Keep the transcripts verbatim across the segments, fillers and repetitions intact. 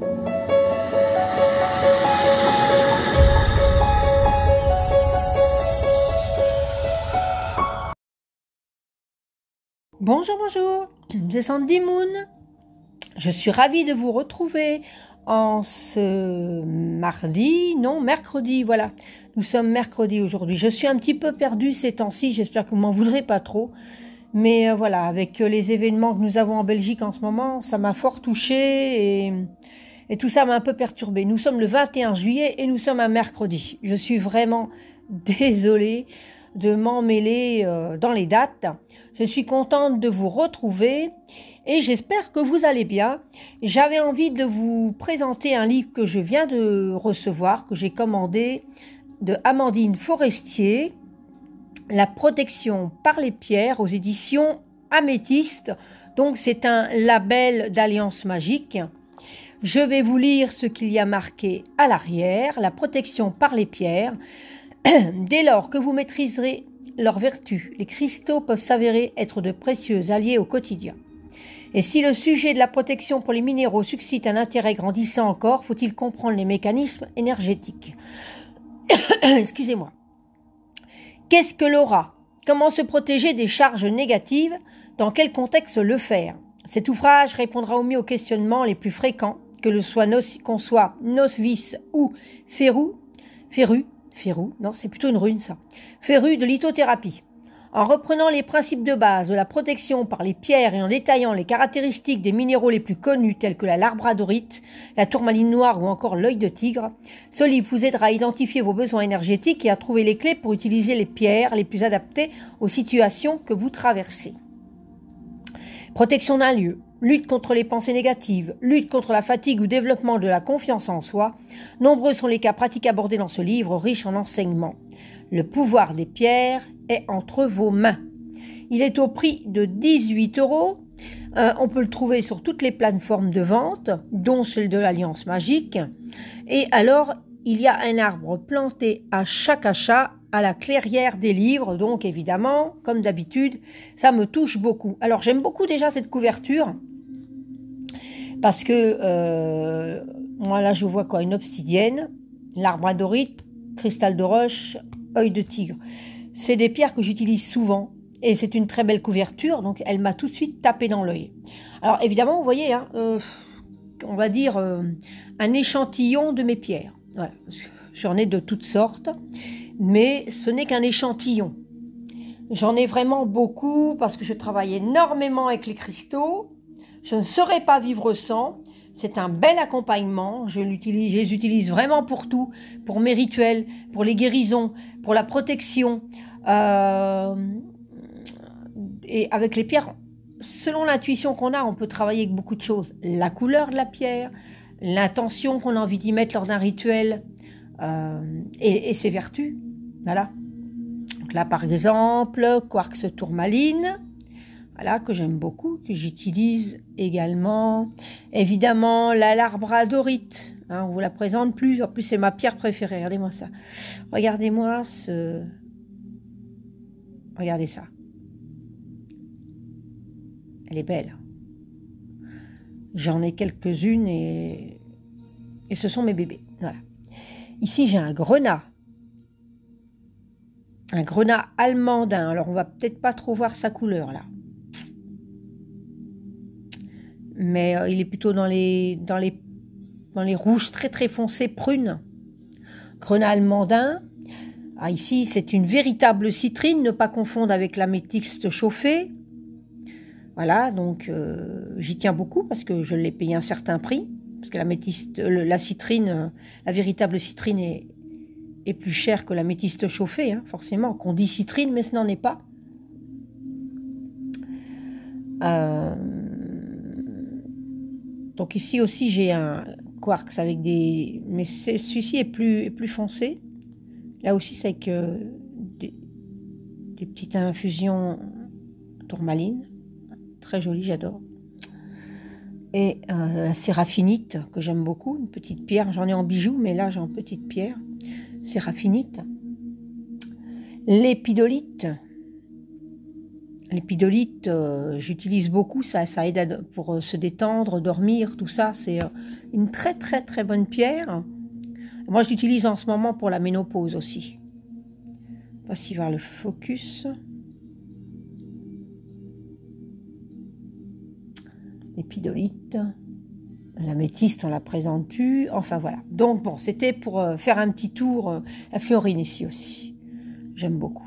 Bonjour, bonjour, c'est Sandy Moon. Je suis ravie de vous retrouver en ce mardi, non, mercredi, voilà. Nous sommes mercredi aujourd'hui. Je suis un petit peu perdue ces temps-ci, j'espère que vous m'en voudrez pas trop. Mais euh, voilà, avec euh, les événements que nous avons en Belgique en ce moment, ça m'a fort touchée et, et tout ça m'a un peu perturbée. Nous sommes le vingt et un juillet et nous sommes un mercredi. Je suis vraiment désolée de m'emmêler euh, dans les dates. Je suis contente de vous retrouver et j'espère que vous allez bien. J'avais envie de vous présenter un livre que je viens de recevoir, que j'ai commandé de Amandine Forestier, La protection par les pierres aux éditions Améthyste. Donc c'est un label d'Alliance Magique. Je vais vous lire ce qu'il y a marqué à l'arrière, la protection par les pierres. Dès lors que vous maîtriserez leurs vertus, les cristaux peuvent s'avérer être de précieux alliés au quotidien. Et si le sujet de la protection pour les minéraux suscite un intérêt grandissant encore, faut-il comprendre les mécanismes énergétiques. Excusez-moi. Qu'est-ce que l'aura? Comment se protéger des charges négatives? Dans quel contexte le faire? Cet ouvrage répondra au mieux aux questionnements les plus fréquents, que le soit qu'on soit novice ou féru, féru, féru, non, c'est plutôt une rune ça, féru de lithothérapie. En reprenant les principes de base de la protection par les pierres et en détaillant les caractéristiques des minéraux les plus connus tels que la labradorite, la tourmaline noire ou encore l'œil de tigre, ce livre vous aidera à identifier vos besoins énergétiques et à trouver les clés pour utiliser les pierres les plus adaptées aux situations que vous traversez. Protection d'un lieu, lutte contre les pensées négatives, lutte contre la fatigue ou développement de la confiance en soi, nombreux sont les cas pratiques abordés dans ce livre riche en enseignements. Le pouvoir des pierres est entre vos mains. Il est au prix de dix-huit euros. Euh, on peut le trouver sur toutes les plateformes de vente, dont celle de l'Alliance Magique. Et alors, il y a un arbre planté à chaque achat à la clairière des livres. Donc, évidemment, comme d'habitude, ça me touche beaucoup. Alors, j'aime beaucoup déjà cette couverture. Parce que, euh, moi là, je vois quoi? Une obsidienne, labradorite, cristal de roche, œil de tigre. C'est des pierres que j'utilise souvent et c'est une très belle couverture, donc elle m'a tout de suite tapé dans l'œil. Alors évidemment, vous voyez, hein, euh, on va dire euh, un échantillon de mes pierres. Voilà. J'en ai de toutes sortes, mais ce n'est qu'un échantillon. J'en ai vraiment beaucoup parce que je travaille énormément avec les cristaux. Je ne saurais pas vivre sans. C'est un bel accompagnement, je, l'utilise, je les utilise vraiment pour tout, pour mes rituels, pour les guérisons, pour la protection. Euh, et avec les pierres, selon l'intuition qu'on a, on peut travailler avec beaucoup de choses. La couleur de la pierre, l'intention qu'on a envie d'y mettre lors d'un rituel euh, et, et ses vertus. Voilà. Donc là, par exemple, quartz tourmaline. Voilà, que j'aime beaucoup, que j'utilise également. Évidemment, la labradorite. Hein, on vous la présente plus. En plus, c'est ma pierre préférée. Regardez-moi ça. Regardez-moi ce... Regardez ça. Elle est belle. J'en ai quelques-unes et... et ce sont mes bébés. Voilà. Ici, j'ai un grenat. Un grenat allemandin. Alors, on va peut-être pas trop voir sa couleur, là. Mais euh, il est plutôt dans les, dans, les, dans les rouges très très foncés prunes. Grenat allemandin. Ah, ici, c'est une véritable citrine, ne pas confondre avec l'améthyste chauffée. Voilà, donc euh, j'y tiens beaucoup parce que je l'ai payé un certain prix. Parce que l'améthyste, la citrine, la véritable citrine est, est plus chère que l'améthyste chauffée, hein, forcément. Qu'on dit citrine, mais ce n'en est pas. Euh... Donc ici aussi j'ai un quartz avec des... Mais celui-ci est plus, est plus foncé. Là aussi c'est avec euh, des, des petites infusions tourmaline. Très joli, j'adore. Et euh, la séraphinite que j'aime beaucoup, une petite pierre. J'en ai en bijoux, mais là j'ai en petite pierre. Séraphinite. L'épidolite. L'épidolite, euh, j'utilise beaucoup, ça, ça aide à, pour se détendre, dormir, tout ça. C'est euh, une très très très bonne pierre. Moi, je l'utilise en ce moment pour la ménopause aussi. Voici vers le focus. L'épidolite. L'améthyste, on la présente plus. Enfin voilà. Donc bon, c'était pour euh, faire un petit tour. Euh, la fluorine ici aussi. J'aime beaucoup.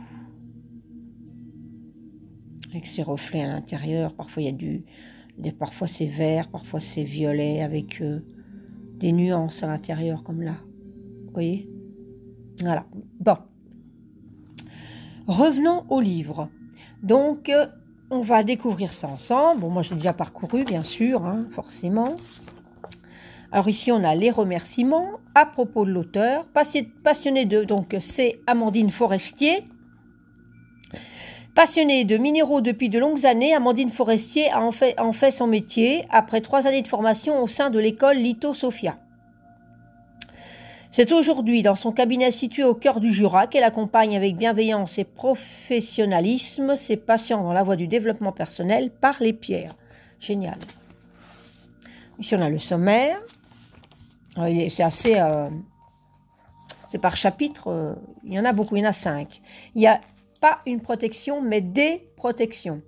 Avec ses reflets à l'intérieur. Parfois il y a du... Parfois c'est vert, parfois c'est violet. Avec euh, des nuances à l'intérieur comme là. Vous voyez? Voilà. Bon. Revenons au livre. Donc, euh, on va découvrir ça ensemble. Bon, moi, j'ai déjà parcouru, bien sûr, hein, forcément. Alors ici, on a les remerciements à propos de l'auteur. Passionné de... Donc, c'est Amandine Forestier. Passionnée de minéraux depuis de longues années, Amandine Forestier a en fait, en fait son métier après trois années de formation au sein de l'école Litho Sophia. C'est aujourd'hui dans son cabinet situé au cœur du Jura qu'elle accompagne avec bienveillance et professionnalisme ses patients dans la voie du développement personnel par les pierres. Génial. Ici, on a le sommaire. C'est assez... Euh, c'est par chapitre. Euh, il y en a beaucoup, il y en a cinq. Il n'y a pas une protection, mais des protections.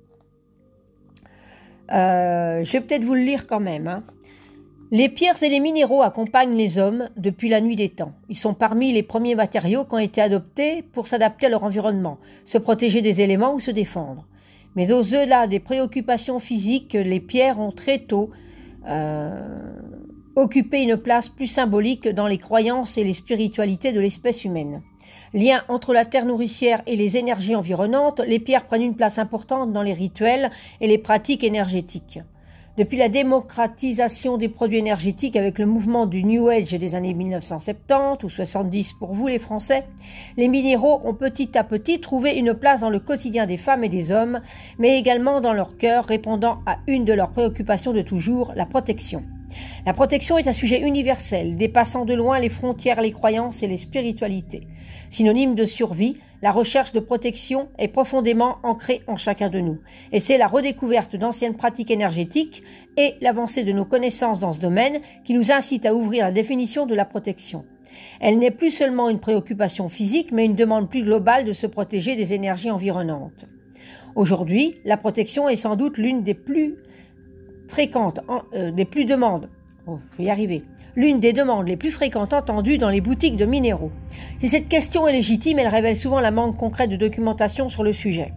Euh, je vais peut-être vous le lire quand même, hein. Les pierres et les minéraux accompagnent les hommes depuis la nuit des temps. Ils sont parmi les premiers matériaux qui ont été adoptés pour s'adapter à leur environnement, se protéger des éléments ou se défendre. Mais au-delà des préoccupations physiques, les pierres ont très tôt euh, occupé une place plus symbolique dans les croyances et les spiritualités de l'espèce humaine. Lien entre la terre nourricière et les énergies environnantes, les pierres prennent une place importante dans les rituels et les pratiques énergétiques. Depuis la démocratisation des produits énergétiques avec le mouvement du New Age des années mille neuf cent soixante-dix ou soixante-dix pour vous les Français, les minéraux ont petit à petit trouvé une place dans le quotidien des femmes et des hommes, mais également dans leur cœur, répondant à une de leurs préoccupations de toujours, la protection. La protection est un sujet universel, dépassant de loin les frontières, les croyances et les spiritualités. Synonyme de survie, la recherche de protection est profondément ancrée en chacun de nous. Et c'est la redécouverte d'anciennes pratiques énergétiques et l'avancée de nos connaissances dans ce domaine qui nous incite à ouvrir la définition de la protection. Elle n'est plus seulement une préoccupation physique, mais une demande plus globale de se protéger des énergies environnantes. Aujourd'hui, la protection est sans doute l'une des plus fréquentes, euh, des plus demandes. Oh, je vais y arriver. L'une des demandes les plus fréquentes entendues dans les boutiques de minéraux. Si cette question est légitime, elle révèle souvent la manque concret de documentation sur le sujet.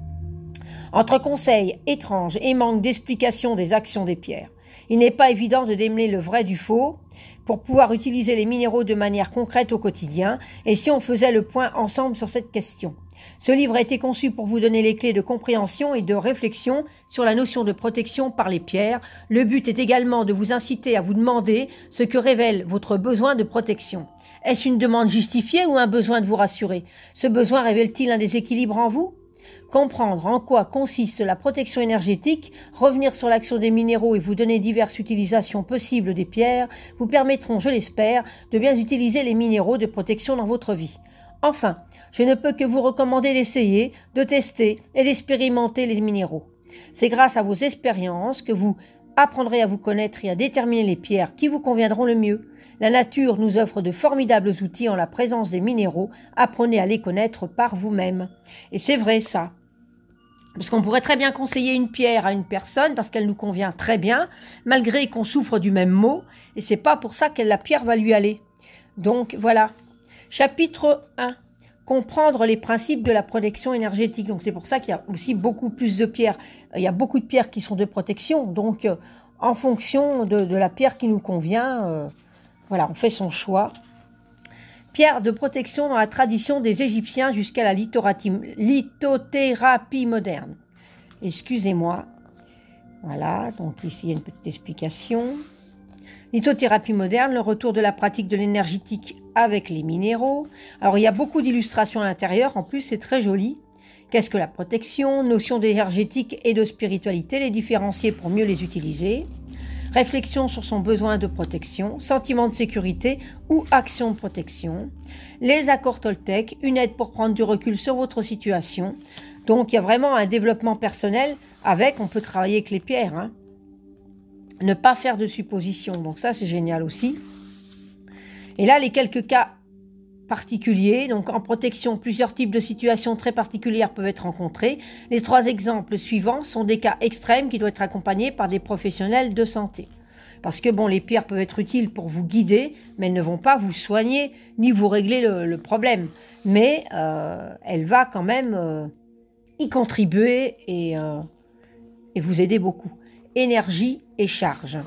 Entre conseils étranges et manque d'explication des actions des pierres, il n'est pas évident de démêler le vrai du faux pour pouvoir utiliser les minéraux de manière concrète au quotidien, et si on faisait le point ensemble sur cette question. Ce livre a été conçu pour vous donner les clés de compréhension et de réflexion sur la notion de protection par les pierres. Le but est également de vous inciter à vous demander ce que révèle votre besoin de protection. Est-ce une demande justifiée ou un besoin de vous rassurer? Ce besoin révèle-t-il un déséquilibre en vous? Comprendre en quoi consiste la protection énergétique, revenir sur l'action des minéraux et vous donner diverses utilisations possibles des pierres vous permettront, je l'espère, de bien utiliser les minéraux de protection dans votre vie. Enfin, je ne peux que vous recommander d'essayer, de tester et d'expérimenter les minéraux. C'est grâce à vos expériences que vous apprendrez à vous connaître et à déterminer les pierres qui vous conviendront le mieux. La nature nous offre de formidables outils en la présence des minéraux. Apprenez à les connaître par vous-même. Et c'est vrai ça. Parce qu'on pourrait très bien conseiller une pierre à une personne parce qu'elle nous convient très bien, malgré qu'on souffre du même mot. Et c'est pas pour ça que la pierre va lui aller. Donc voilà. Chapitre un. Comprendre les principes de la protection énergétique. Donc c'est pour ça qu'il y a aussi beaucoup plus de pierres. Il y a beaucoup de pierres qui sont de protection. Donc euh, en fonction de, de la pierre qui nous convient, euh, voilà, on fait son choix. Pierre de protection dans la tradition des Égyptiens jusqu'à la lithothérapie moderne. Excusez-moi. Voilà, donc ici il y a une petite explication. Lithothérapie moderne, le retour de la pratique de l'énergétique avec les minéraux. Alors il y a beaucoup d'illustrations à l'intérieur, en plus c'est très joli. Qu'est-ce que la protection? Notion d'énergétique et de spiritualité, les différencier pour mieux les utiliser. Réflexion sur son besoin de protection, sentiment de sécurité ou action de protection. Les accords Toltec, une aide pour prendre du recul sur votre situation. Donc, il y a vraiment un développement personnel avec, on peut travailler avec les pierres. Hein. Ne pas faire de suppositions. Donc ça, c'est génial aussi. Et là, les quelques cas particuliers. Donc, en protection, plusieurs types de situations très particulières peuvent être rencontrés. Les trois exemples suivants sont des cas extrêmes qui doivent être accompagnés par des professionnels de santé. Parce que, bon, les pierres peuvent être utiles pour vous guider, mais elles ne vont pas vous soigner ni vous régler le, le problème. Mais euh, elle va quand même euh, y contribuer et, euh, et vous aider beaucoup. Énergie et charge.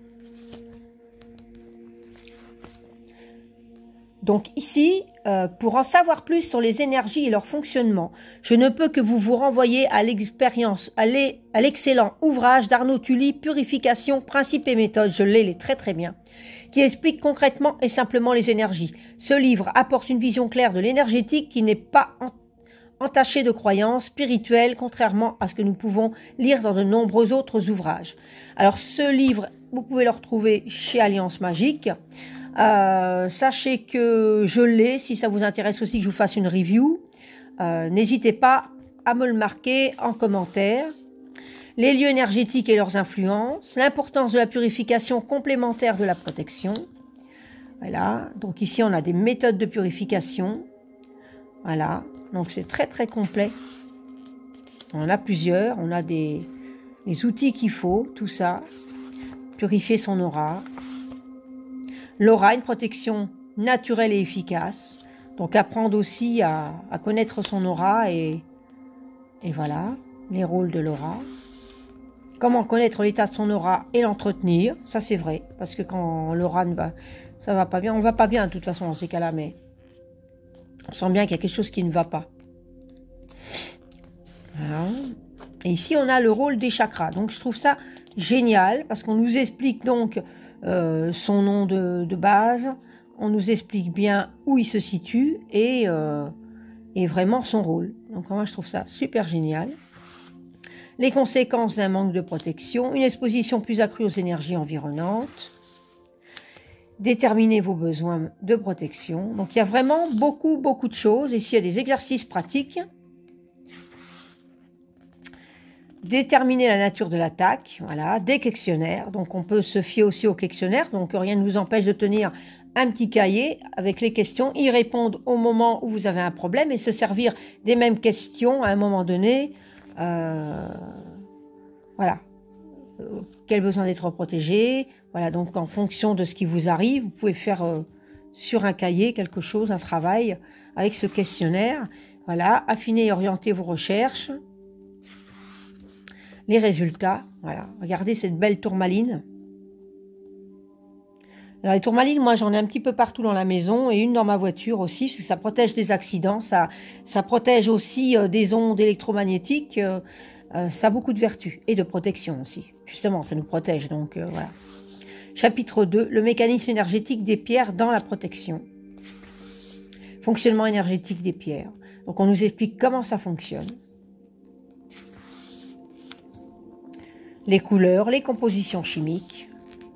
Donc ici, euh, pour en savoir plus sur les énergies et leur fonctionnement, je ne peux que vous vous renvoyer à l'expérience, à l'excellent ouvrage d'Arnaud Tully, Purification, principes et méthodes, je l'ai, il est très très bien, qui explique concrètement et simplement les énergies. Ce livre apporte une vision claire de l'énergétique qui n'est pas entachée de croyances spirituelles, contrairement à ce que nous pouvons lire dans de nombreux autres ouvrages. Alors ce livre, vous pouvez le retrouver chez Alliance Magique. Euh, sachez que je l'ai, si ça vous intéresse aussi que je vous fasse une review, euh, n'hésitez pas à me le marquer en commentaire. Les lieux énergétiques et leurs influences, l'importance de la purification complémentaire de la protection. Voilà, donc ici on a des méthodes de purification. Voilà, donc c'est très très complet. On en a plusieurs, on a des, des outils qu'il faut, tout ça. Purifier son aura. L'aura, une protection naturelle et efficace. Donc apprendre aussi à, à connaître son aura et, et voilà, les rôles de l'aura. Comment connaître l'état de son aura et l'entretenir, ça c'est vrai. Parce que quand l'aura ne va, ça va pas bien, on va pas bien de toute façon dans ces cas-là, mais on sent bien qu'il y a quelque chose qui ne va pas. Voilà. Et ici on a le rôle des chakras. Donc je trouve ça génial parce qu'on nous explique donc Euh, son nom de, de base, on nous explique bien où il se situe et, euh, et vraiment son rôle. Donc moi je trouve ça super génial. Les conséquences d'un manque de protection, une exposition plus accrue aux énergies environnantes, déterminer vos besoins de protection. Donc il y a vraiment beaucoup beaucoup de choses. Ici il y a des exercices pratiques. Déterminer la nature de l'attaque, voilà, des questionnaires. Donc on peut se fier aussi aux questionnaires, donc rien ne vous empêche de tenir un petit cahier avec les questions, y répondre au moment où vous avez un problème et se servir des mêmes questions à un moment donné. Euh, voilà, euh, quel besoin d'être protégé. Voilà, donc en fonction de ce qui vous arrive, vous pouvez faire euh, sur un cahier quelque chose, un travail avec ce questionnaire. Voilà, affiner et orienter vos recherches. Les résultats, voilà, regardez cette belle tourmaline. Alors les tourmalines, moi j'en ai un petit peu partout dans la maison et une dans ma voiture aussi, parce que ça protège des accidents, ça, ça protège aussi euh, des ondes électromagnétiques, euh, euh, ça a beaucoup de vertus et de protection aussi. Justement, ça nous protège, donc euh, voilà. Chapitre deux, le mécanisme énergétique des pierres dans la protection. Fonctionnement énergétique des pierres. Donc on nous explique comment ça fonctionne. Les couleurs, les compositions chimiques.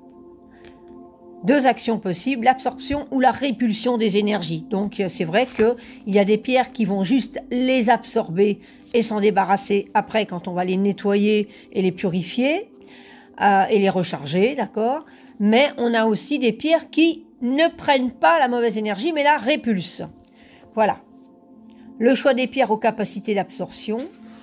Deux actions possibles, l'absorption ou la répulsion des énergies. Donc c'est vrai qu'il y a des pierres qui vont juste les absorber et s'en débarrasser après quand on va les nettoyer et les purifier euh, et les recharger, d'accord. Mais on a aussi des pierres qui ne prennent pas la mauvaise énergie mais la répulsent. Voilà. Le choix des pierres aux capacités d'absorption.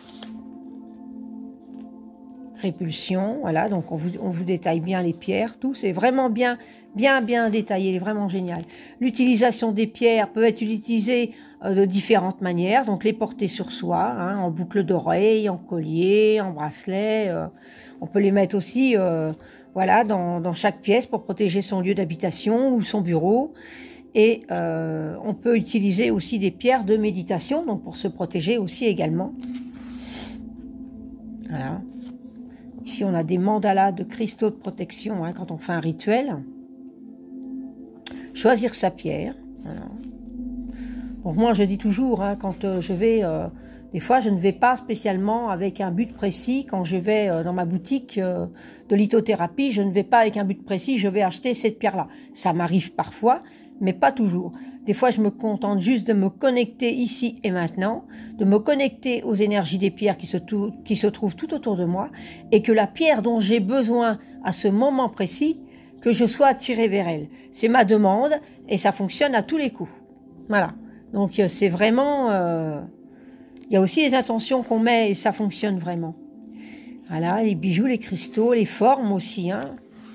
Répulsion, voilà, donc on vous, on vous détaille bien les pierres, tout, c'est vraiment bien, bien, bien détaillé, vraiment génial. L'utilisation des pierres peut être utilisée euh, de différentes manières, donc les porter sur soi, hein, en boucle d'oreille, en collier, en bracelet, euh, on peut les mettre aussi, euh, voilà, dans, dans chaque pièce pour protéger son lieu d'habitation ou son bureau, et euh, on peut utiliser aussi des pierres de méditation, donc pour se protéger aussi également. Voilà. Ici, on a des mandalas de cristaux de protection hein, quand on fait un rituel. Choisir sa pierre. Voilà. Donc moi, je dis toujours, hein, quand euh, je vais... Euh, des fois, je ne vais pas spécialement avec un but précis. Quand je vais euh, dans ma boutique euh, de lithothérapie, je ne vais pas avec un but précis, je vais acheter cette pierre-là. Ça m'arrive parfois, mais pas toujours. Des fois, je me contente juste de me connecter ici et maintenant, de me connecter aux énergies des pierres qui se, tout, qui se trouvent tout autour de moi, et que la pierre dont j'ai besoin à ce moment précis, que je sois attirée vers elle. C'est ma demande, et ça fonctionne à tous les coups. Voilà. Donc, c'est vraiment... Euh, il y a aussi les intentions qu'on met, et ça fonctionne vraiment. Voilà, les bijoux, les cristaux, les formes aussi, hein.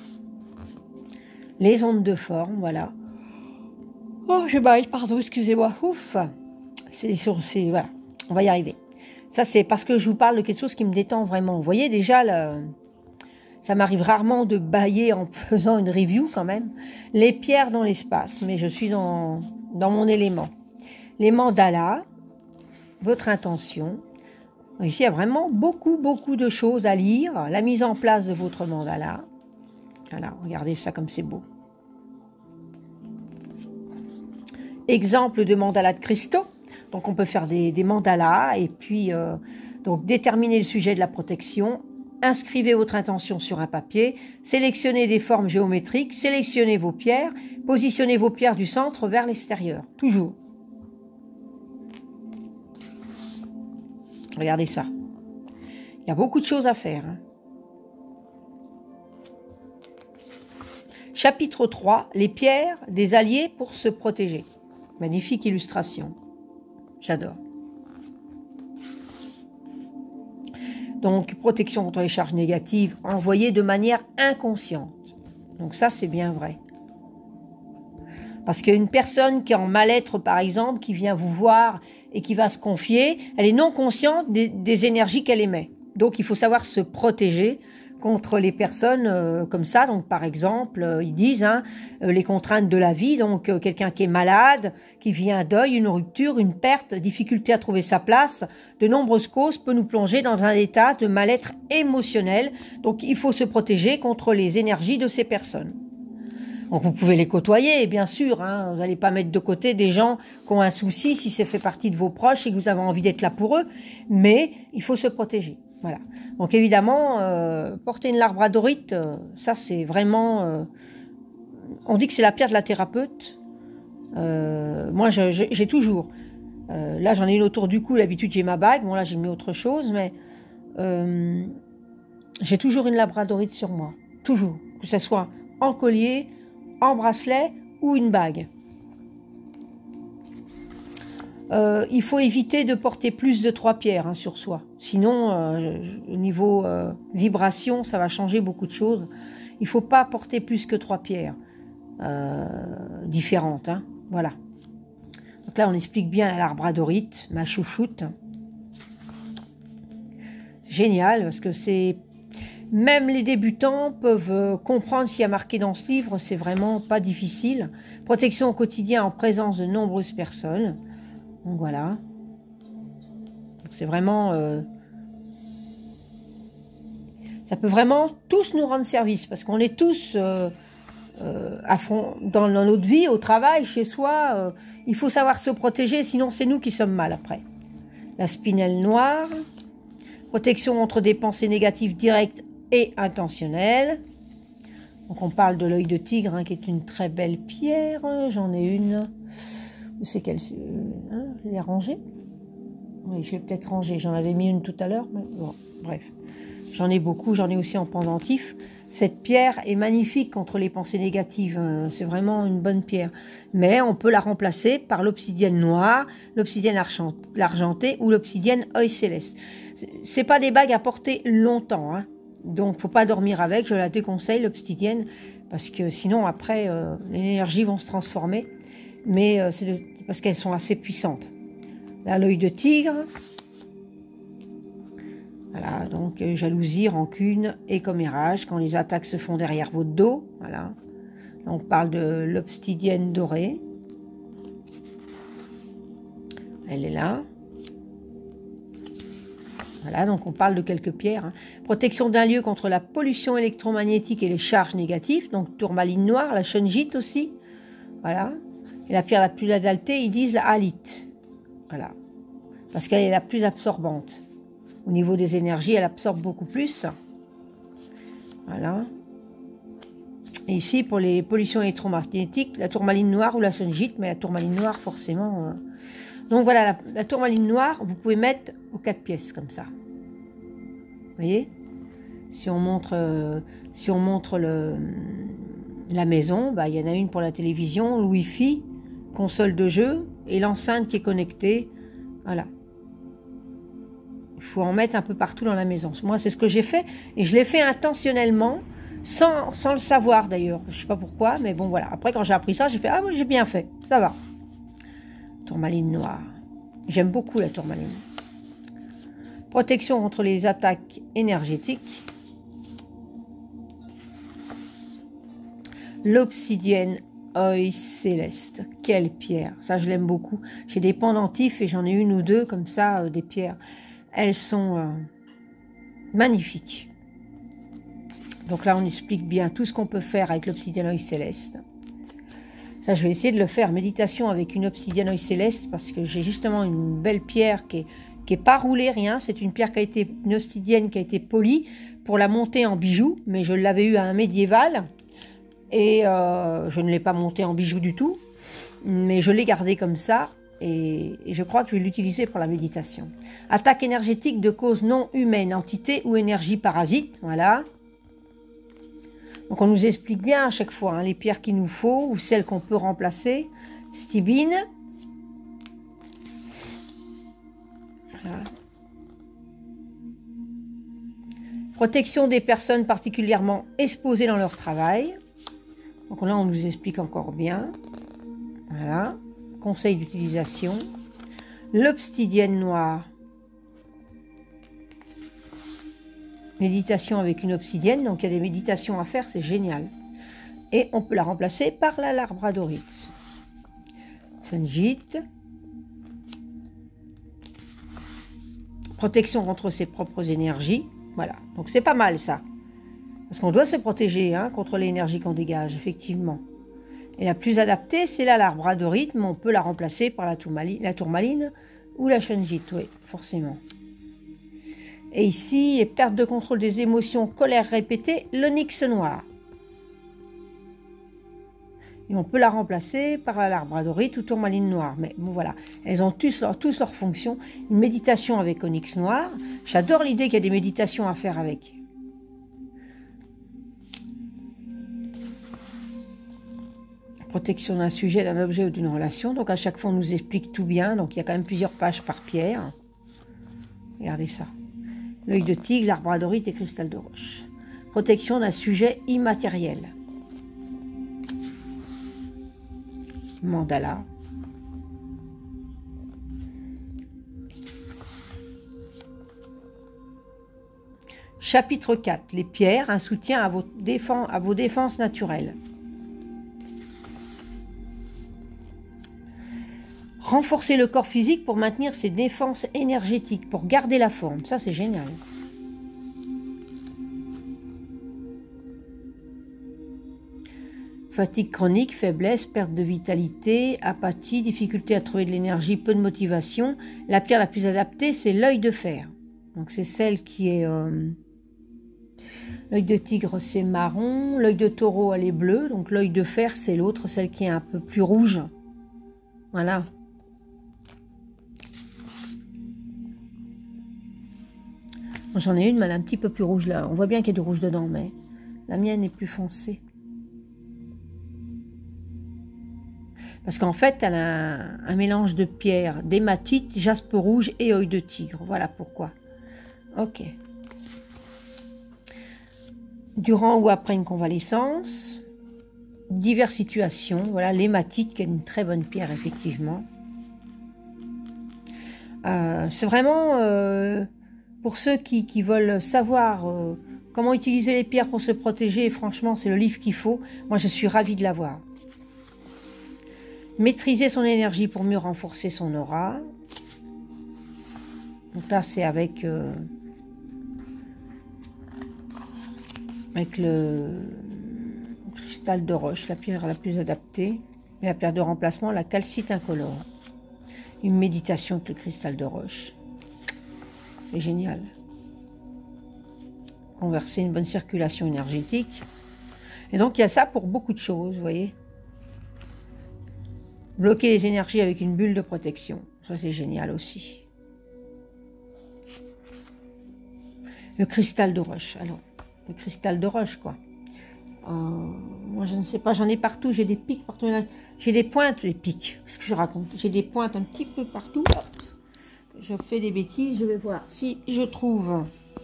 Les ondes de forme, voilà. Oh, je baille, pardon, excusez-moi. Ouf. C'est sur, c'est, voilà, on va y arriver. Ça, c'est parce que je vous parle de quelque chose qui me détend vraiment. Vous voyez, déjà, le, ça m'arrive rarement de bailler en faisant une review, quand même. Les pierres dans l'espace, mais je suis dans, dans mon élément. Les mandalas, votre intention. Ici, il y a vraiment beaucoup, beaucoup de choses à lire. La mise en place de votre mandala. Voilà, regardez ça comme c'est beau. Exemple de mandala de cristaux. Donc, on peut faire des, des mandalas et puis euh, donc déterminer le sujet de la protection. Inscrivez votre intention sur un papier. Sélectionnez des formes géométriques. Sélectionnez vos pierres. Positionnez vos pierres du centre vers l'extérieur. Toujours. Regardez ça. Il y a beaucoup de choses à faire, hein. Chapitre trois, les pierres des alliés pour se protéger. Magnifique illustration. J'adore. Donc, protection contre les charges négatives envoyées de manière inconsciente. Donc ça, c'est bien vrai. Parce qu'une personne qui est en mal-être, par exemple, qui vient vous voir et qui va se confier, elle est non consciente des, des énergies qu'elle émet. Donc, il faut savoir se protéger contre les personnes euh, comme ça. Donc, par exemple, euh, ils disent hein, euh, les contraintes de la vie. Donc, euh, quelqu'un qui est malade, qui vit un deuil, une rupture, une perte, difficulté à trouver sa place, de nombreuses causes peut nous plonger dans un état de mal-être émotionnel. Donc, il faut se protéger contre les énergies de ces personnes. Donc, vous pouvez les côtoyer, bien sûr. Hein, vous n'allez pas mettre de côté des gens qui ont un souci si ça fait partie de vos proches et que vous avez envie d'être là pour eux. Mais il faut se protéger. Voilà. Donc évidemment, euh, porter une labradorite, euh, ça c'est vraiment... Euh, on dit que c'est la pierre de la thérapeute. Euh, moi, j'ai toujours... Euh, là, j'en ai une autour du cou. D'habitude, j'ai ma bague. Bon, là, j'ai mis autre chose. Mais euh, j'ai toujours une labradorite sur moi. Toujours. Que ce soit en collier, en bracelet ou une bague. Euh, il faut éviter de porter plus de trois pierres hein, sur soi. Sinon, euh, au niveau euh, vibration, ça va changer beaucoup de choses. Il ne faut pas porter plus que trois pierres euh, différentes. Hein. Voilà. Donc là, on explique bien la labradorite, ma chouchoute. Génial, parce que c'est... Même les débutants peuvent comprendre ce qu'il y a marqué dans ce livre. C'est vraiment pas difficile. Protection au quotidien en présence de nombreuses personnes. Donc voilà, c'est vraiment, euh, ça peut vraiment tous nous rendre service parce qu'on est tous euh, euh, à fond dans, dans notre vie, au travail, chez soi. Euh, il faut savoir se protéger, sinon c'est nous qui sommes mal après. La spinelle noire, protection contre des pensées négatives directes et intentionnelles. Donc on parle de l'œil de tigre hein, qui est une très belle pierre. J'en ai une. Où c'est qu'elle hein, je l'ai rangée? Oui, je l'ai peut-être rangée. J'en avais mis une tout à l'heure. Mais bon, bref. J'en ai beaucoup. J'en ai aussi en pendentif. Cette pierre est magnifique contre les pensées négatives. C'est vraiment une bonne pierre. Mais on peut la remplacer par l'obsidienne noire, l'obsidienne argentée ou l'obsidienne œil céleste. C'est pas des bagues à porter longtemps. Hein. Donc, faut pas dormir avec. Je la déconseille, l'obsidienne. Parce que sinon, après, euh, les énergies vont se transformer. Mais euh, c'est parce qu'elles sont assez puissantes. Là, l'œil de tigre. Voilà, donc euh, jalousie, rancune et commérage quand les attaques se font derrière votre dos. Voilà. Là, on parle de l'obsidienne dorée. Elle est là. Voilà, donc on parle de quelques pierres. Hein. Protection d'un lieu contre la pollution électromagnétique et les charges négatives. Donc tourmaline noire, la shungite aussi. Voilà. Et la pierre la plus adaltée, ils disent la halite. Voilà. Parce qu'elle est la plus absorbante. Au niveau des énergies, elle absorbe beaucoup plus. Voilà. Et ici, pour les pollutions électromagnétiques, la tourmaline noire ou la sunjite, mais la tourmaline noire, forcément. Euh... Donc voilà, la, la tourmaline noire, vous pouvez mettre aux quatre pièces, comme ça. Vous voyez? Si on montre, euh, si on montre le, la maison, bah, il y en a une pour la télévision, le Wi-Fi, console de jeu, et l'enceinte qui est connectée. Voilà. Il faut en mettre un peu partout dans la maison. Moi, c'est ce que j'ai fait, et je l'ai fait intentionnellement, sans, sans le savoir d'ailleurs. Je ne sais pas pourquoi, mais bon, voilà. Après, quand j'ai appris ça, j'ai fait « Ah oui, j'ai bien fait, ça va ». Tourmaline noire. J'aime beaucoup la tourmaline. Protection contre les attaques énergétiques. L'obsidienne œil céleste. Quelle pierre. Ça, je l'aime beaucoup. J'ai des pendentifs et j'en ai une ou deux comme ça, euh, des pierres. Elles sont euh, magnifiques. Donc là, on explique bien tout ce qu'on peut faire avec l'obsidienne œil céleste. Ça, je vais essayer de le faire. Méditation avec une obsidienne œil céleste parce que j'ai justement une belle pierre qui est, qui est pas roulée, rien. C'est une pierre qui a été, une obsidienne qui a été polie pour la monter en bijou. Mais je l'avais eu à un médiéval et euh, je ne l'ai pas montée en bijou du tout. Mais je l'ai gardée comme ça et, et je crois que je vais l'utiliser pour la méditation. Attaque énergétique de cause non humaine, entité ou énergie parasite. Voilà. Donc on nous explique bien à chaque fois hein, les pierres qu'il nous faut ou celles qu'on peut remplacer. Stibine. Voilà. Protection des personnes particulièrement exposées dans leur travail. Donc là on nous explique encore bien. Voilà. Conseil d'utilisation. L'obsidienne noire. Méditation avec une obsidienne, donc il y a des méditations à faire, c'est génial. Et on peut la remplacer par la labradorite. Sunjite. Protection contre ses propres énergies. Voilà, donc c'est pas mal ça. Parce qu'on doit se protéger hein, contre l'énergie qu'on dégage, effectivement. Et la plus adaptée, c'est la labradorite, mais on peut la remplacer par la tourmaline, la tourmaline ou la sunjite, oui, forcément. Et ici, les pertes de contrôle des émotions, colère répétée, l'onyx noir. Et on peut la remplacer par la labradorite ou tourmaline noire. Mais bon, voilà, elles ont tous leur, tous leurs fonctions. Une méditation avec onyx noir. J'adore l'idée qu'il y a des méditations à faire avec. Protection d'un sujet, d'un objet ou d'une relation. Donc à chaque fois, on nous explique tout bien. Donc il y a quand même plusieurs pages par pierre. Regardez ça. L'œil de tigre, labradorite et cristal de roche. Protection d'un sujet immatériel. Mandala. Chapitre quatre. Les pierres, un soutien à vos, défenses, à vos défenses naturelles. Renforcer le corps physique pour maintenir ses défenses énergétiques, pour garder la forme. Ça, c'est génial. Fatigue chronique, faiblesse, perte de vitalité, apathie, difficulté à trouver de l'énergie, peu de motivation. La pierre la plus adaptée, c'est l'œil de fer. Donc, c'est celle qui est... Euh... L'œil de tigre, c'est marron. L'œil de taureau, elle est bleue. Donc, l'œil de fer, c'est l'autre, celle qui est un peu plus rouge. Voilà. J'en ai une, mais elle est un petit peu plus rouge là. On voit bien qu'il y a du rouge dedans, mais la mienne est plus foncée. Parce qu'en fait, elle a un, un mélange de pierres, d'hématite, jaspe rouge et œil de tigre. Voilà pourquoi. Ok. Durant ou après une convalescence, diverses situations. Voilà, l'hématite qui est une très bonne pierre, effectivement. Euh, C'est vraiment... Euh, Pour ceux qui, qui veulent savoir euh, comment utiliser les pierres pour se protéger, franchement, c'est le livre qu'il faut. Moi, je suis ravie de l'avoir. Maîtriser son énergie pour mieux renforcer son aura. Donc là, c'est avec, euh, avec le cristal de roche, la pierre la plus adaptée. Et la pierre de remplacement, la calcite incolore. Une méditation avec le cristal de roche. C'est génial. Converser une bonne circulation énergétique. Et donc, il y a ça pour beaucoup de choses, vous voyez. Bloquer les énergies avec une bulle de protection. Ça, c'est génial aussi. Le cristal de roche. Alors, le cristal de roche, quoi. Euh, moi, je ne sais pas, j'en ai partout. J'ai des pics partout. J'ai des pointes, des pics. Ce que je raconte. J'ai des pointes un petit peu partout. Hop. Je fais des bêtises. Je vais voir si je trouve...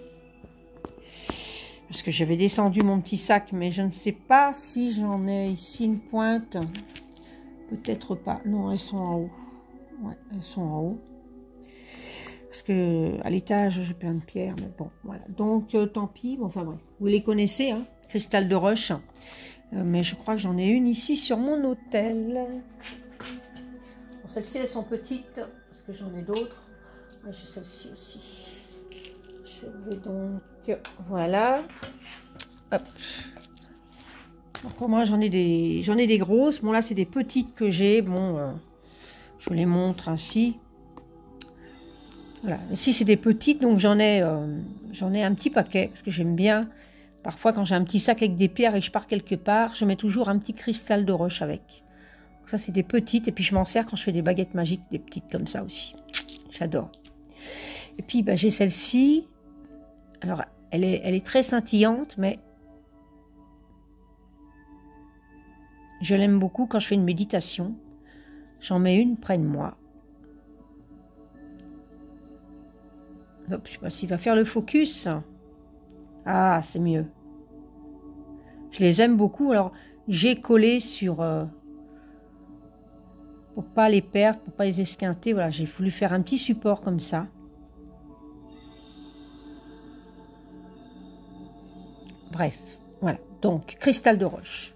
Parce que j'avais descendu mon petit sac, mais je ne sais pas si j'en ai ici une pointe. Peut-être pas. Non, elles sont en haut. Ouais, elles sont en haut. Parce que à l'étage, j'ai plein de pierres, mais bon, voilà. Donc, euh, tant pis. Bon, enfin, bref. Vous les connaissez, hein, cristal de roche. Euh, mais je crois que j'en ai une ici sur mon hôtel. Bon, celles-ci, elles sont petites, parce que j'en ai d'autres. Ah, j'ai celle-ci aussi. Je vais donc... Voilà. Hop. Donc, pour moi, j'en ai des j'en ai des grosses. Bon, là, c'est des petites que j'ai. Bon, euh, je vous les montre ainsi. Voilà. Ici, c'est des petites, donc j'en ai, euh, j'en ai un petit paquet, parce que j'aime bien. Parfois, quand j'ai un petit sac avec des pierres et que je pars quelque part, je mets toujours un petit cristal de roche avec. Donc, ça, c'est des petites. Et puis, je m'en sers quand je fais des baguettes magiques, des petites comme ça aussi. J'adore. Et puis, bah, j'ai celle-ci. Alors, elle est, elle est très scintillante, mais je l'aime beaucoup quand je fais une méditation. J'en mets une près de moi. Hop, je ne sais pas s'il va faire le focus. Ah, c'est mieux. Je les aime beaucoup. Alors, j'ai collé sur... Euh, pour pas les perdre, pour pas les esquinter. Voilà, j'ai voulu faire un petit support comme ça. Bref, voilà. Donc, cristal de roche.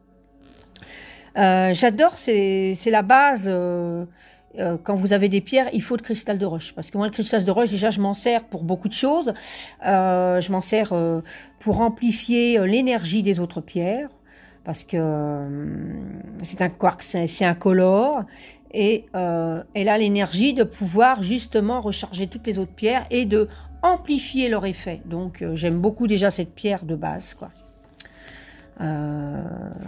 Euh, J'adore, c'est la base. Euh, euh, quand vous avez des pierres, il faut de cristal de roche. Parce que moi, le cristal de roche, déjà, je m'en sers pour beaucoup de choses. Euh, je m'en sers euh, pour amplifier euh, l'énergie des autres pierres. Parce que euh, c'est un quark, c'est incolore. Et euh, elle a l'énergie de pouvoir justement recharger toutes les autres pierres et de amplifier leur effet. Donc, euh, j'aime beaucoup déjà cette pierre de base, quoi. Euh,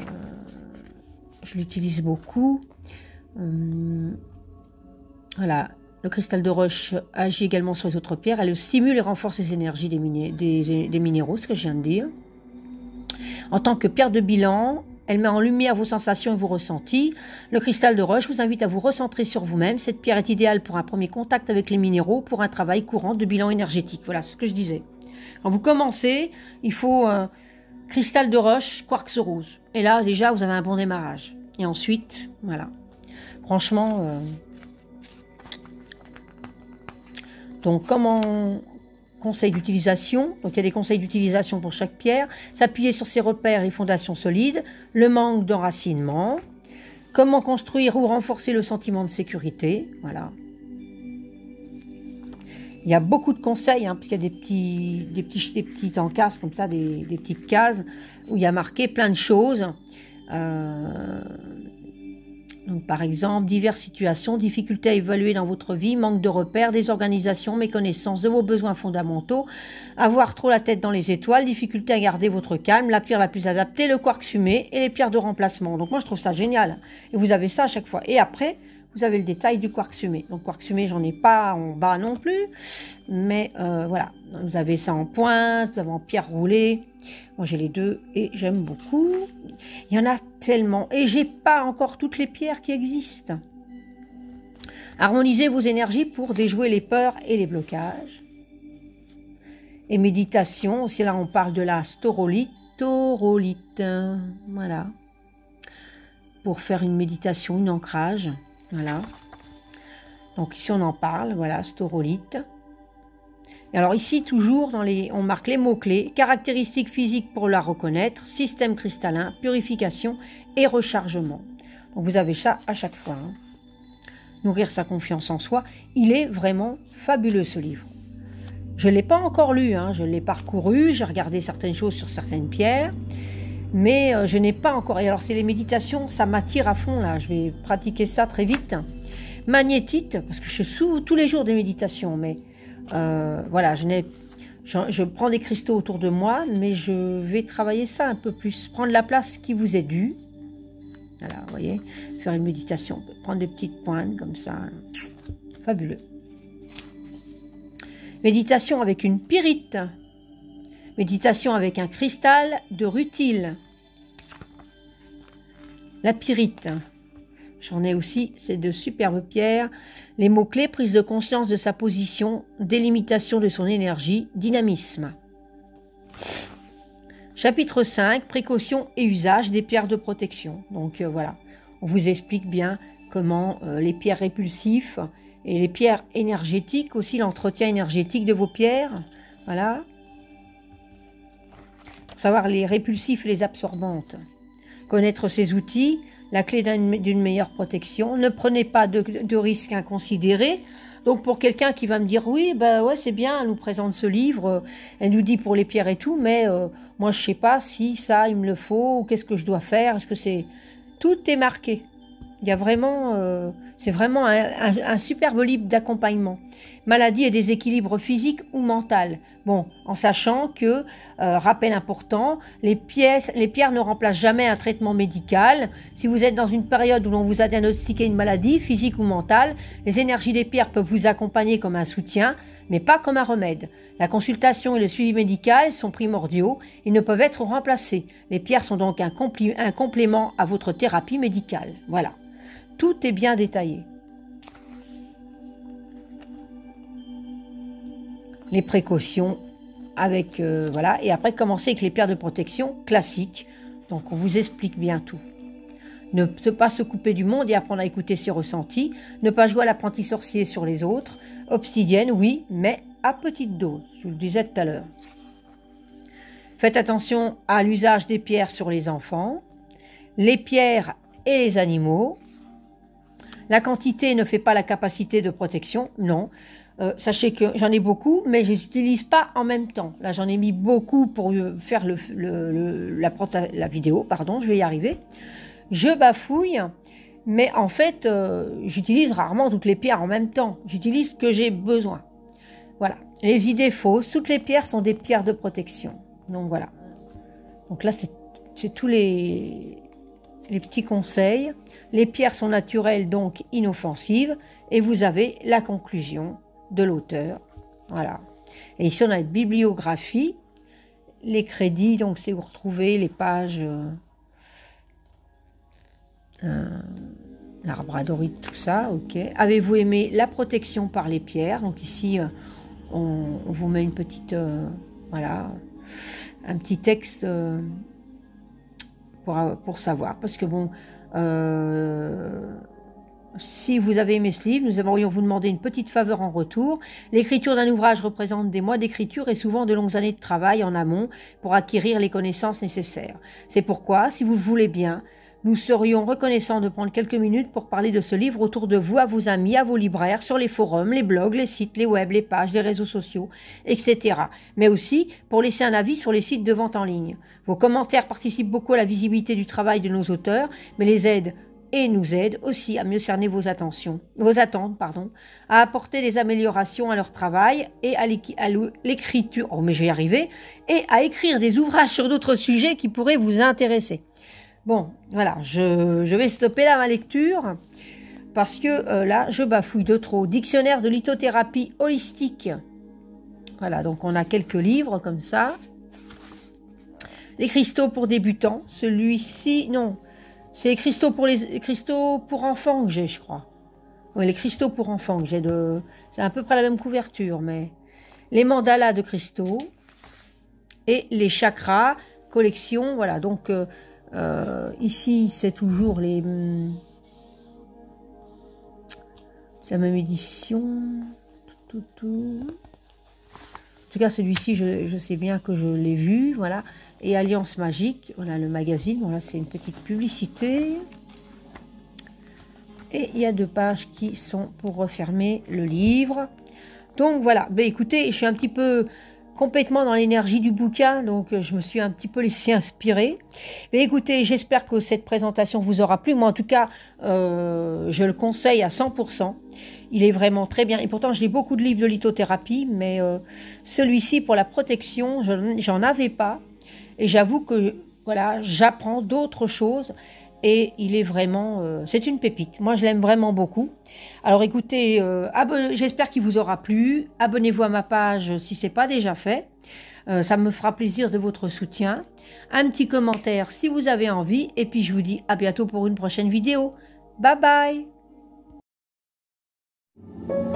je l'utilise beaucoup. Euh, voilà. Le cristal de roche agit également sur les autres pierres. Elle stimule et renforce les énergies des, miné des, des minéraux, ce que je viens de dire. En tant que pierre de bilan, elle met en lumière vos sensations et vos ressentis. Le cristal de roche vous invite à vous recentrer sur vous-même. Cette pierre est idéale pour un premier contact avec les minéraux, pour un travail courant de bilan énergétique. Voilà, c'est ce que je disais. Quand vous commencez, il faut un cristal de roche, quartz rose. Et là, déjà, vous avez un bon démarrage. Et ensuite, voilà. Franchement... Euh... Donc, comment... Conseils d'utilisation, donc il y a des conseils d'utilisation pour chaque pierre, s'appuyer sur ses repères et fondations solides, le manque d'enracinement, comment construire ou renforcer le sentiment de sécurité, voilà. Il y a beaucoup de conseils, hein, parce qu'il y a des petits, des petits, des petites encases comme ça, des, des petites cases, où il y a marqué plein de choses. Euh, Donc, par exemple, diverses situations, difficultés à évaluer dans votre vie, manque de repères, désorganisation, méconnaissance de vos besoins fondamentaux, avoir trop la tête dans les étoiles, difficulté à garder votre calme, la pierre la plus adaptée, le quartz fumé et les pierres de remplacement. Donc, moi, je trouve ça génial. Et vous avez ça à chaque fois. Et après, vous avez le détail du quartz fumé. Donc, quartz fumé, j'en ai pas en bas non plus. Mais euh, voilà, vous avez ça en pointe, vous avez en pierre roulée. Moi, j'ai les deux et j'aime beaucoup. Il y en a tellement. Et j'ai pas encore toutes les pierres qui existent. Harmonisez vos énergies pour déjouer les peurs et les blocages. Et méditation. Aussi, là, on parle de la staurolite. Staurolite. Voilà. Pour faire une méditation, un ancrage. Voilà. Donc, ici, on en parle. Voilà, staurolite. Et alors ici, toujours, dans les, on marque les mots-clés, caractéristiques physiques pour la reconnaître, système cristallin, purification et rechargement. Donc vous avez ça à chaque fois. Hein. Nourrir sa confiance en soi. Il est vraiment fabuleux ce livre. Je ne l'ai pas encore lu, hein. Je l'ai parcouru, j'ai regardé certaines choses sur certaines pierres, mais euh, je n'ai pas encore... Et alors c'est les méditations, ça m'attire à fond là, je vais pratiquer ça très vite. Magnétite, parce que je fais sous, tous les jours des méditations, mais... Euh, voilà, je n'ai Je, je prends des cristaux autour de moi, mais je vais travailler ça un peu plus. Prendre la place qui vous est due. Voilà, vous voyez, faire une méditation. Prendre des petites pointes comme ça. Fabuleux. Méditation avec une pyrite. Méditation avec un cristal de rutile. La pyrite. J'en ai aussi, c'est de superbes pierres. Les mots-clés, prise de conscience de sa position, délimitation de son énergie, dynamisme. Chapitre cinq, précaution et usage des pierres de protection. Donc euh, voilà, on vous explique bien comment euh, les pierres répulsives et les pierres énergétiques, aussi l'entretien énergétique de vos pierres. Voilà. Pour savoir les répulsifs et les absorbantes. Connaître ces outils, la clé d'une meilleure protection. Ne prenez pas de, de risques inconsidérés. Donc pour quelqu'un qui va me dire, oui, ben ouais, c'est bien, elle nous présente ce livre, elle nous dit pour les pierres et tout, mais euh, moi je sais pas si ça, il me le faut, ou qu'est-ce que je dois faire, est-ce que c'est... Tout est marqué. Il y a vraiment... Euh, c'est vraiment un, un, un superbe livre d'accompagnement. Maladie et déséquilibre physique ou mental. Bon, en sachant que, euh, rappel important, les, pièces, les pierres ne remplacent jamais un traitement médical. Si vous êtes dans une période où l'on vous a diagnostiqué une maladie, physique ou mentale, les énergies des pierres peuvent vous accompagner comme un soutien, mais pas comme un remède. La consultation et le suivi médical sont primordiaux et ne peuvent être remplacés. Les pierres sont donc un, compli- un complément à votre thérapie médicale. Voilà. Tout est bien détaillé. Les précautions avec euh, voilà, et après commencer avec les pierres de protection classiques. Donc on vous explique bien tout. Ne pas se couper du monde et apprendre à écouter ses ressentis. Ne pas jouer à l'apprenti sorcier sur les autres. Obsidienne, oui, mais à petite dose. Je vous le disais tout à l'heure. Faites attention à l'usage des pierres sur les enfants, les pierres et les animaux. La quantité ne fait pas la capacité de protection, non. Euh, sachez que j'en ai beaucoup, mais je les utilise pas en même temps. Là, j'en ai mis beaucoup pour faire le, le, le, la, la vidéo, pardon, je vais y arriver. Je bafouille, mais en fait, euh, j'utilise rarement toutes les pierres en même temps. J'utilise ce que j'ai besoin. Voilà. Les idées fausses, toutes les pierres sont des pierres de protection. Donc voilà. Donc là, c'est tous les, les petits conseils. Les pierres sont naturelles, donc inoffensives. Et vous avez la conclusion de l'auteur. Voilà. Et ici, on a une bibliographie. Les crédits, donc c'est vous retrouvez les pages... Euh, euh, L'arbradorite, tout ça, ok. Avez-vous aimé la protection par les pierres? Donc ici, euh, on, on vous met une petite... Euh, voilà. Un petit texte euh, pour, pour savoir. Parce que bon... Euh, si vous avez aimé ce livre, nous aimerions vous demander une petite faveur en retour. L'écriture d'un ouvrage représente des mois d'écriture et souvent de longues années de travail en amont pour acquérir les connaissances nécessaires. C'est pourquoi, si vous le voulez bien, nous serions reconnaissants de prendre quelques minutes pour parler de ce livre autour de vous, à vos amis, à vos libraires, sur les forums, les blogs, les sites, les webs, les pages, les réseaux sociaux, et cetera. Mais aussi pour laisser un avis sur les sites de vente en ligne. Vos commentaires participent beaucoup à la visibilité du travail de nos auteurs, mais les aident et nous aident aussi à mieux cerner vos attentions, vos attentes, pardon, à apporter des améliorations à leur travail et à l'écriture, oh mais je vais y arriver, et à écrire des ouvrages sur d'autres sujets qui pourraient vous intéresser. Bon, voilà, je, je vais stopper là ma lecture, parce que euh, là, je bafouille de trop. Dictionnaire de lithothérapie holistique. Voilà, donc on a quelques livres comme ça. Les cristaux pour débutants, celui-ci, non... C'est les cristaux pour les, les cristaux pour enfants que j'ai, je crois. Oui, les cristaux pour enfants que j'ai de... C'est à peu près la même couverture, mais... Les mandalas de cristaux. Et les chakras, collection, voilà. Donc, euh, euh, ici, c'est toujours les... Hum, la même édition. Tout, tout, tout. En tout cas, celui-ci, je, je sais bien que je l'ai vu, voilà. Et Alliance Magique, voilà le magazine, voilà c'est une petite publicité. Et il y a deux pages qui sont pour refermer le livre. Donc voilà, ben écoutez, je suis un petit peu complètement dans l'énergie du bouquin, donc je me suis un petit peu laissé inspirer. Mais écoutez, j'espère que cette présentation vous aura plu. Moi, en tout cas, euh, je le conseille à cent pour cent. Il est vraiment très bien. Et pourtant, j'ai beaucoup de livres de lithothérapie, mais euh, celui-ci, pour la protection, j'en avais pas. Et j'avoue que voilà, j'apprends d'autres choses. Et il est vraiment, euh, c'est une pépite. Moi, je l'aime vraiment beaucoup. Alors, écoutez, euh, j'espère qu'il vous aura plu. Abonnez-vous à ma page si ce n'est pas déjà fait. Euh, ça me fera plaisir de votre soutien. Un petit commentaire si vous avez envie. Et puis, je vous dis à bientôt pour une prochaine vidéo. Bye bye!